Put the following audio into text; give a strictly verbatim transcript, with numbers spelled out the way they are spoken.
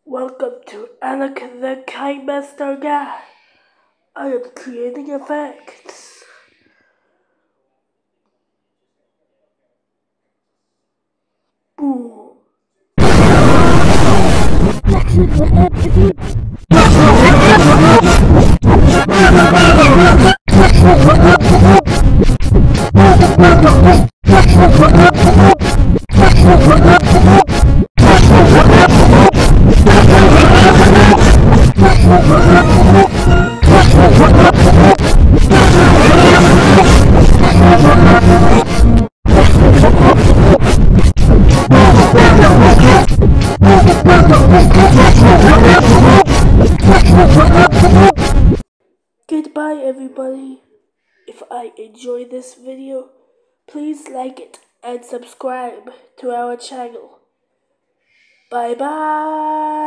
Welcome to Alec the Kite Master Guy. I am creating effects. Boom. Goodbye everybody. If I enjoy this video, please like it and subscribe to our channel. Bye bye.